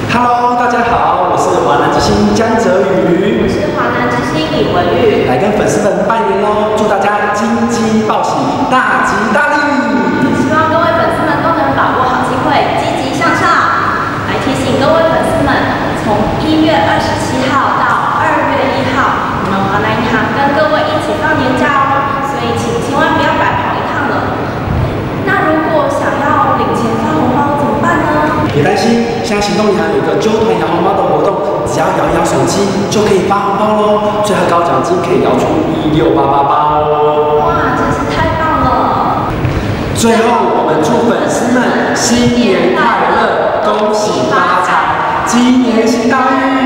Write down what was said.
Hello， 大家好，我是华南之星江哲宇， 我是华南之星李文玉， 来跟粉丝们拜年喽！祝大家金鸡报喜，大吉大利！ 希望各位粉丝们都能把握好机会，积极向上。来提醒各位粉丝们，从1月27号到2月1号，我们华南银行跟各位一起放年假哦，所以请千万不要白跑一趟了。那如果想要领钱发红包怎么办呢？ 别担心，现在行动银行有一个揪团摇红包的活动，只要摇一摇手机就可以发红包喽，最高奖金可以摇出16888哦！ 哇，真是太棒了！ 最后，我们祝粉丝们新年快乐，恭喜发财，鸡年行大运！